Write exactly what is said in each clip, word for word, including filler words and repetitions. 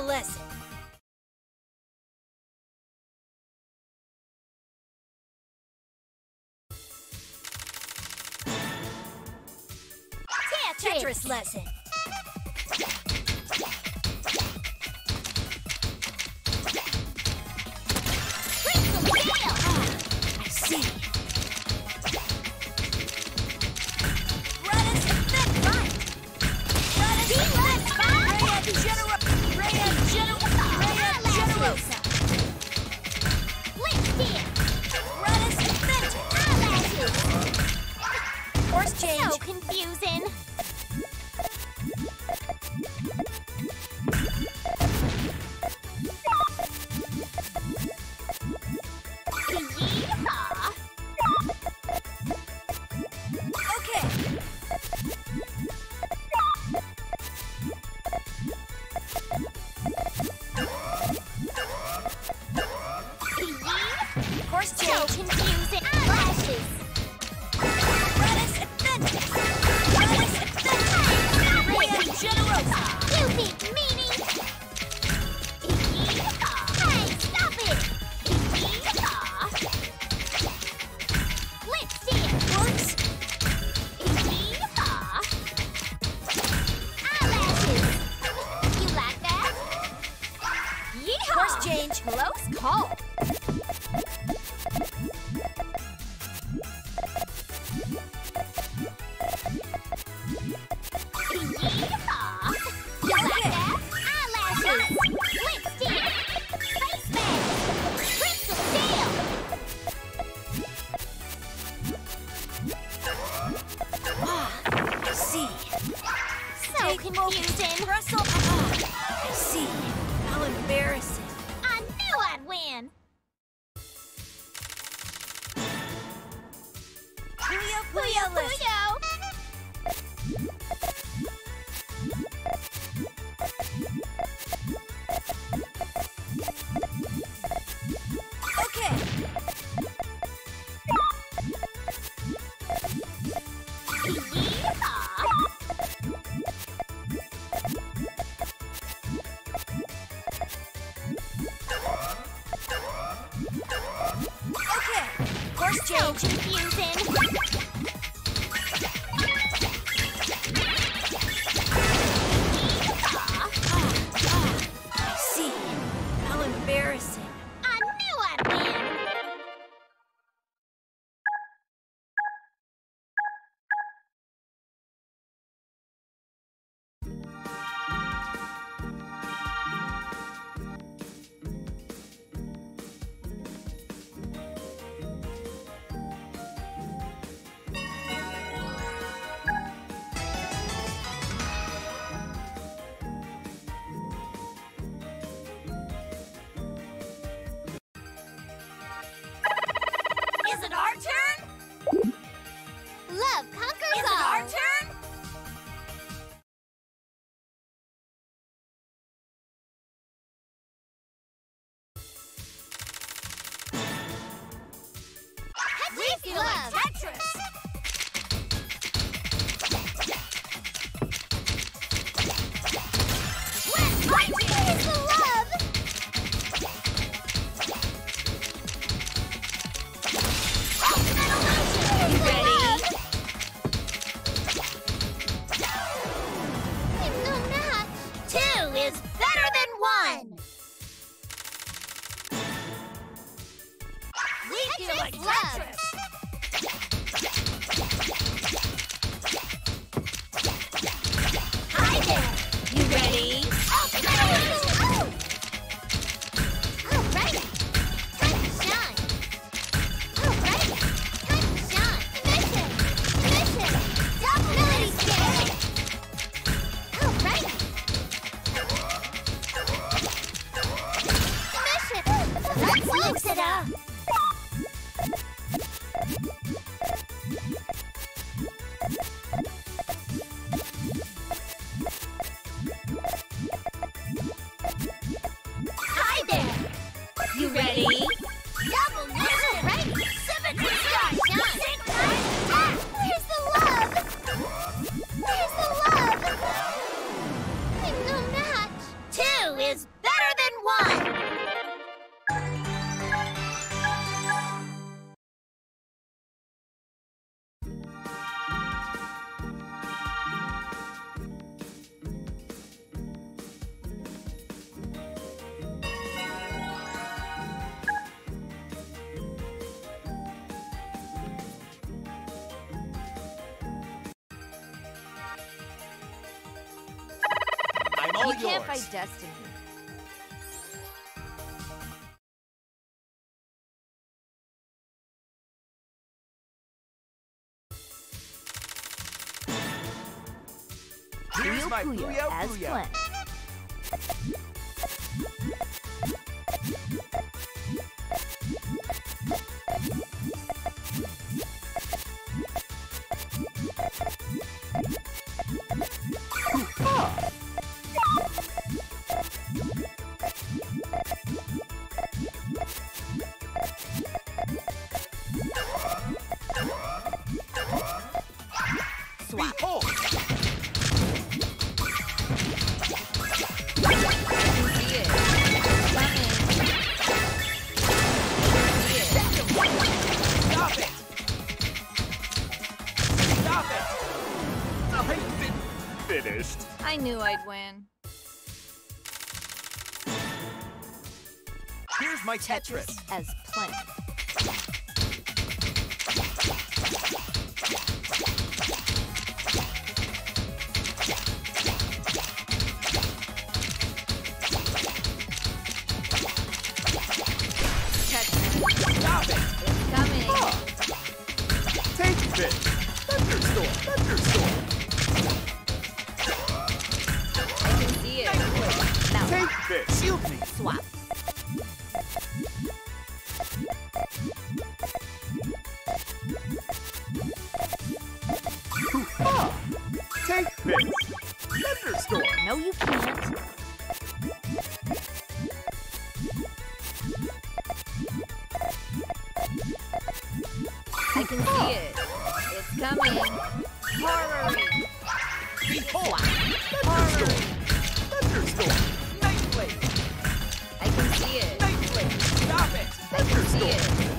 lesson. Tetris lesson. I see. Run is fit right. Run is fit right. Raya Genero. Raya Genero. Raya Generosa. Blitz here. Run is fit. Eyelashes. Course change. So confusing. Course change. So confusing. Eyelashes. Radis Adventure. Radis Adventure. Raya Generosa. Stupid meaning. Hey, stop it. Let's see it. What? Eyelashes. You like that? Yeehaw. Course change. Close call. Yeehaw! You like that? Eyelashes! Lipstick! Face mask! Crystal steel! Ah, I see. So Take confusing. Russell. Ah, I see. How embarrassing. I knew I'd win! Puyo Puyo Puyo lesson. Puyo! can't yours. fight destiny. Here's my Puyo Puyo as Puyo. planned. Swap. Behold! Stop it! Stop it! I've been finished. I knew I'd win. Here's my Tetris. As planned. Stop it! It's coming. Ah. Take this! Thunderstorm! Thunderstorm! I can see it. Now, Take this! Shield me! swap. Ah. Take this! Thunderstorm! No, you can't. I can see it. It's coming. Horror. Behold! Horror. Thunderstorm! Nightblade! I can see it. Nightblade! Stop it! I can see Thunderstorm!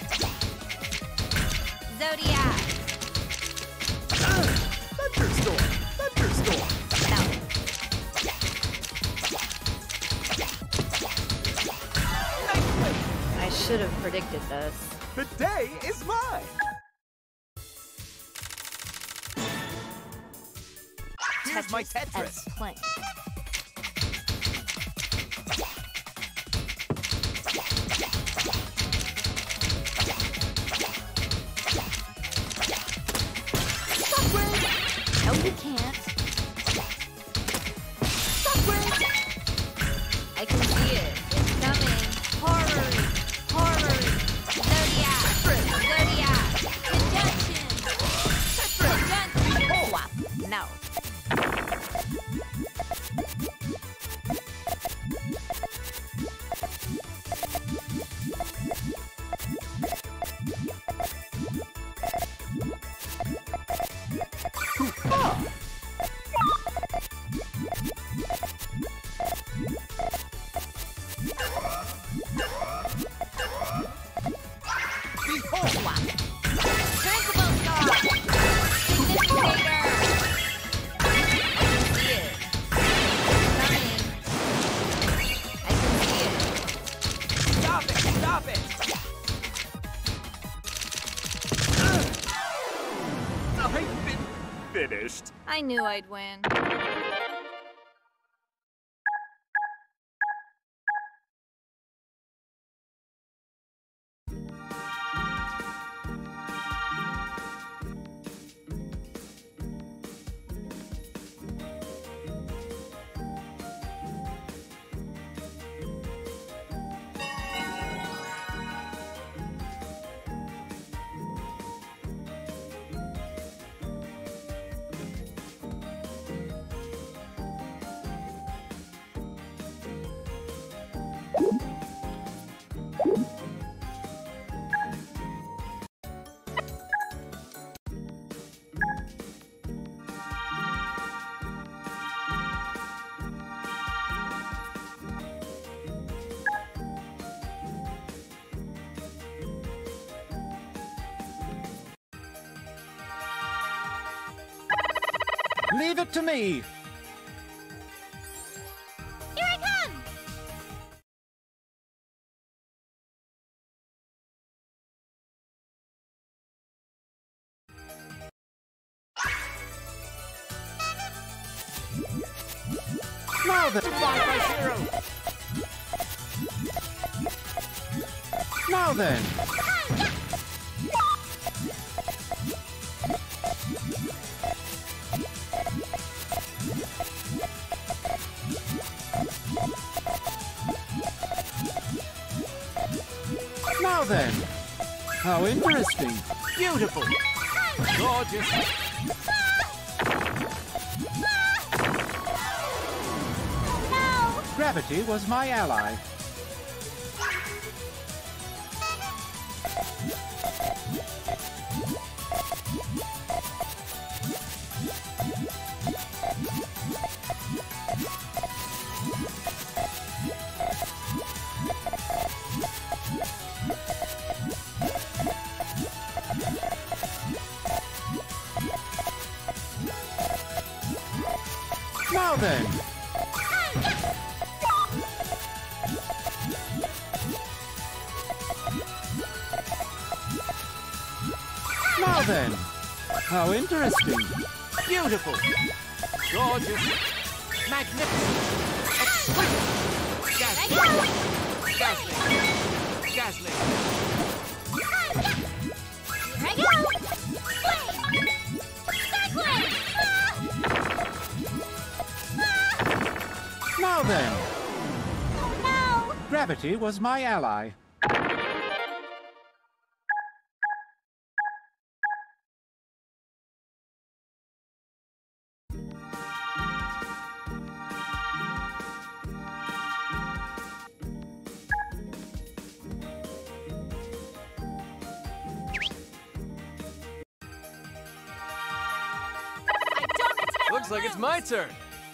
it. Zodiac. Ah. Thunderstorm! Thunderstorm! No. Nightblade! I should have predicted this. The day is mine! Here's my As Tetris! planned. No, you can't. I can see it. It's coming. Horror. Horror. Zodiac. Zodiac. Conjunction. Conjunction. Swap. No. Ah. Behold! Swap. Principal star. Significator. I can see it. Coming. I can see it. Stop it! Stop it! Ugh. I've been finished. I knew I'd win. Leave it to me! Here I come! Now then. Five by zero. Now then. Now then. How interesting. Beautiful. Gorgeous. No! Gravity was my ally. Now then. Now then. How interesting. Beautiful. Gorgeous. Magnificent. Exquisite. Dazzling. Dazzling. Dazzling. Here I go! Flame! Cyclone! Now then. No! Gravity was my ally. I don't intend Looks to like it's lose. my turn.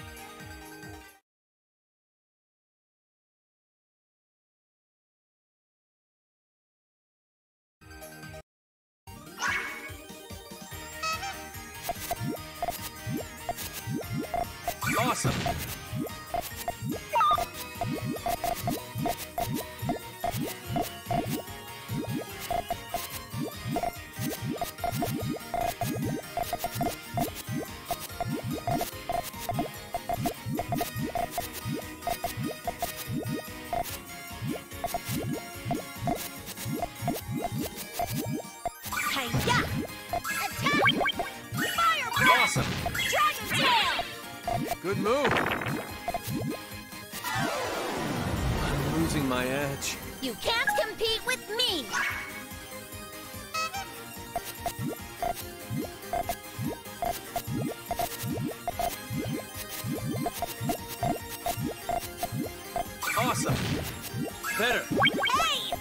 Awesome. Hi-ya! Attack! Fire breath! Awesome. Dragon tail! Good move. I'm losing my edge. You can't compete with me! Awesome. Better. Hey!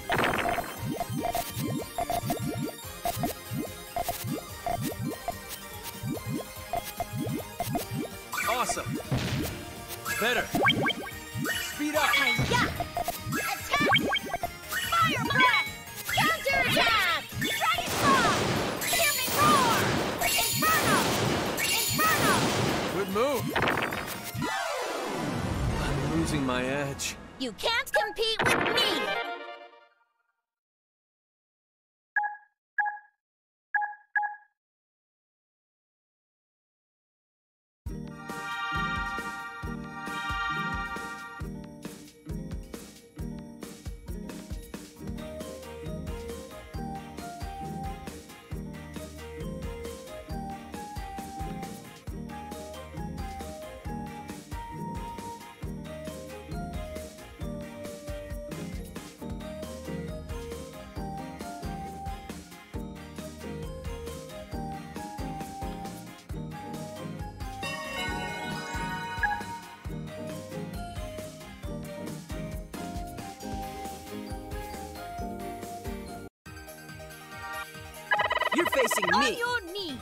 Awesome. Better. Speed up. Hi-ya! Attack! Fire breath! Counter-attack! Dragon claw! Hear me roar! Inferno! Inferno! Good move. I'm losing my edge. You can't compete with me! You're facing On me. your knees!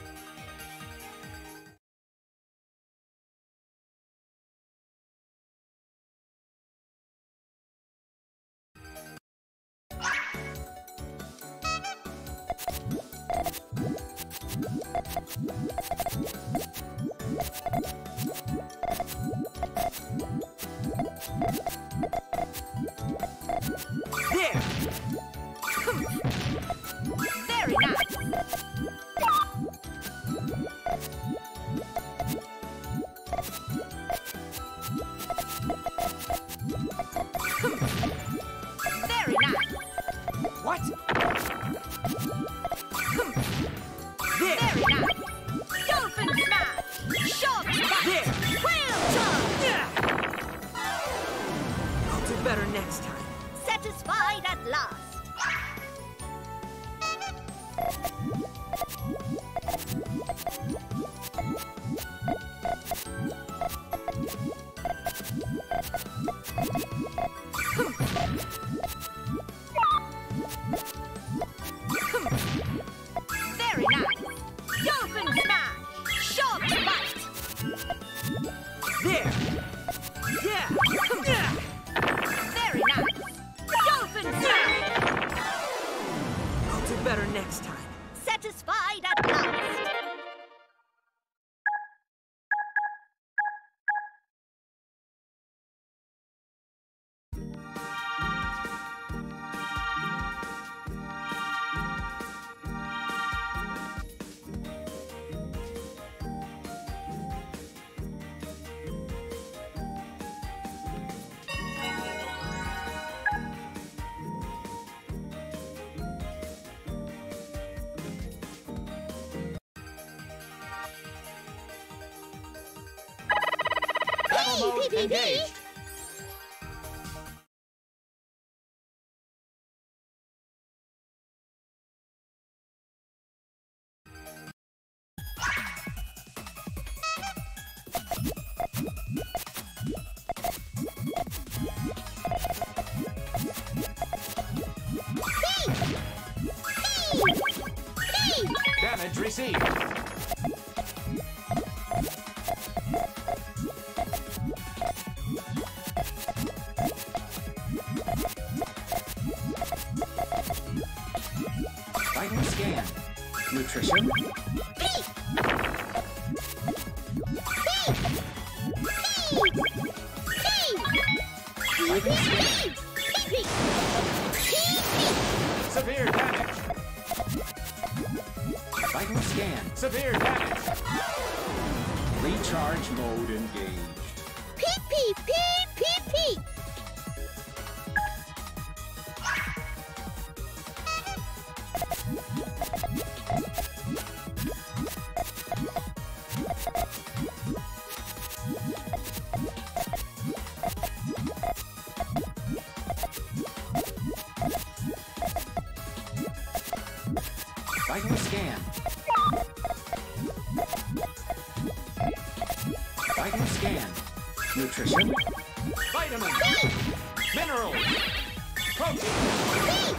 There. Very nice! Mode engaged. Damage received. Vital scan. Nutrition. Severe damage. Vital scan. Severe damage. Recharge mode engaged. Pee pee pee pee pee. Vital scan. Vital scan. Nutrition. Vitamins. Minerals. Protein.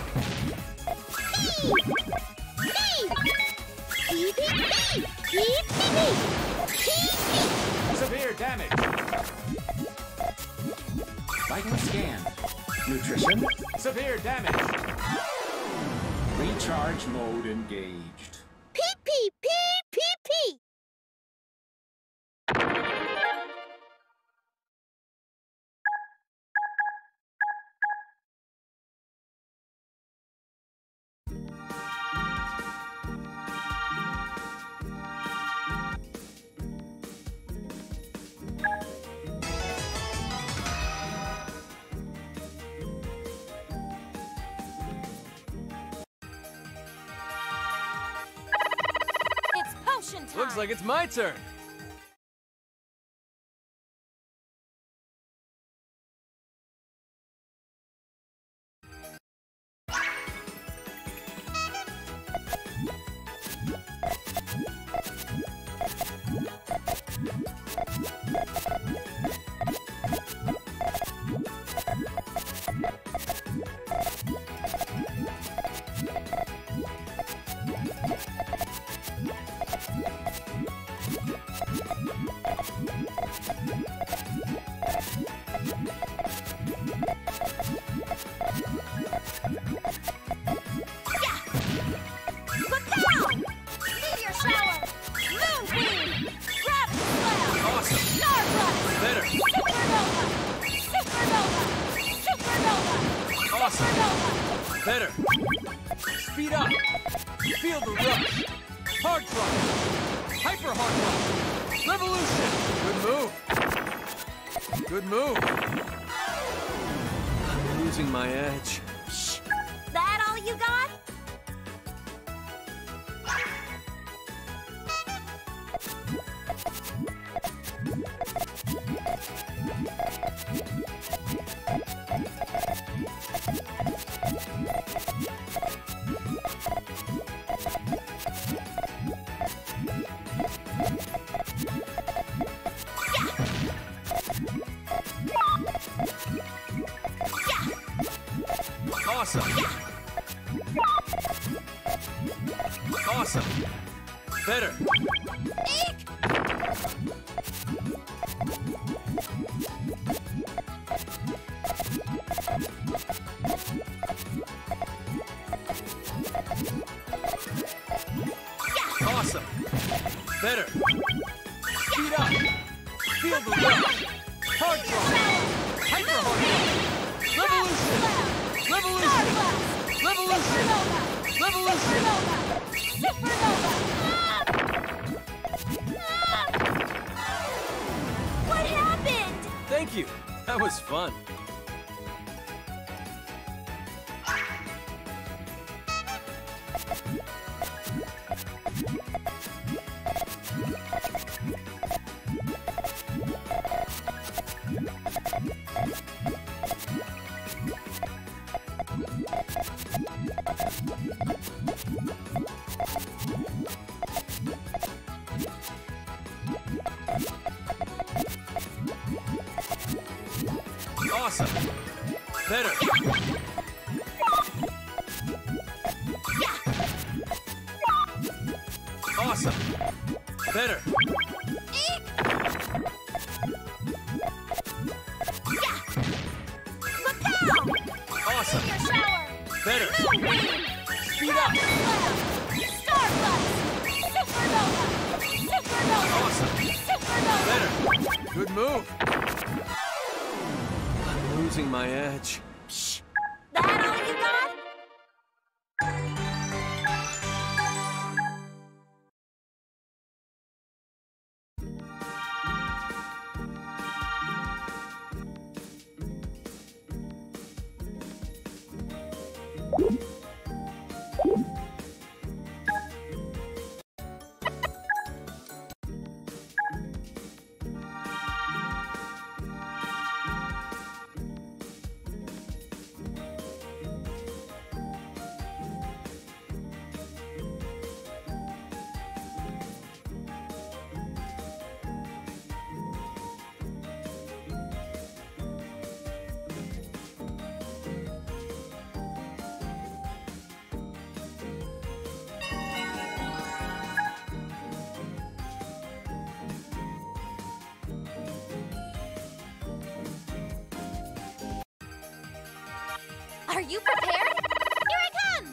Severe damage. Vital scan. Nutrition. Severe damage. Recharge mode engaged. Pee pee pee pee pee. It's potion time. Looks like it's my turn. Look down! Meteor shower! Moonbeam! Gravity slam! Awesome. Starblast! Better. Supernova! Supernova! Supernova! Awesome. Supernova! Better. Speed up. Feel the rush. Hard thrust. Hyper hard thrust. Revolution. Good move. Good move. I'm losing my edge. Shh! That all you got? Awesome. Awesome. Better. Eek! Awesome. Better. Speed up. Feel the rush. Hard thrust. Hyper hard thrust. Revolution. Revolution. Revolution. Revolution. Supernova! What happened? Thank you. That was fun. Awesome. Better. Awesome. Better. Awesome. Better. Speed up. Awesome. Better. Good move. I'm losing my edge. That all you got? Are you prepared? Here I come!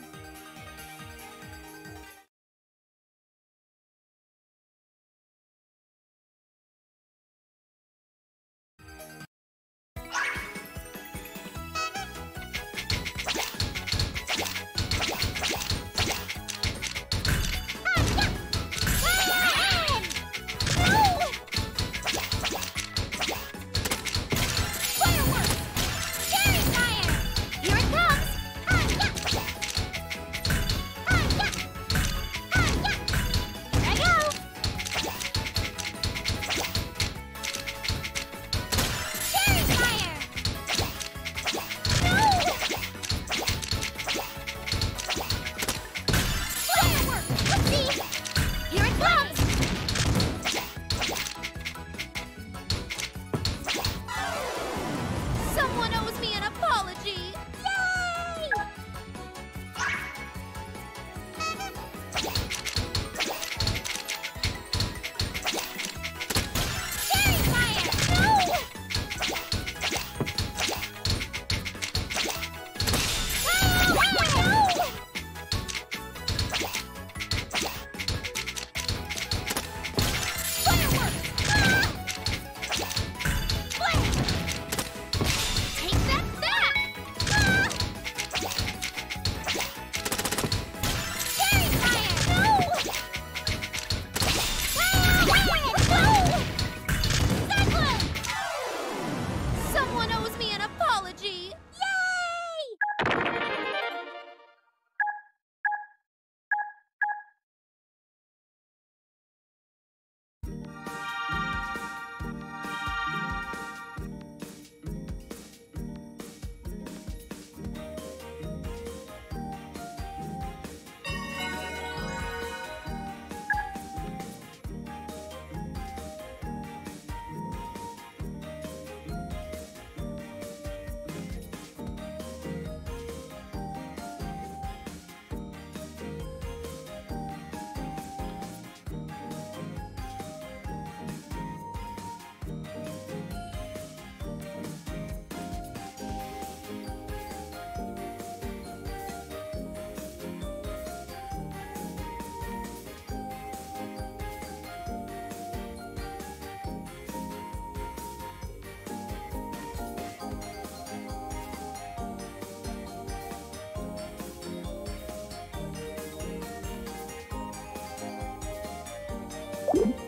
You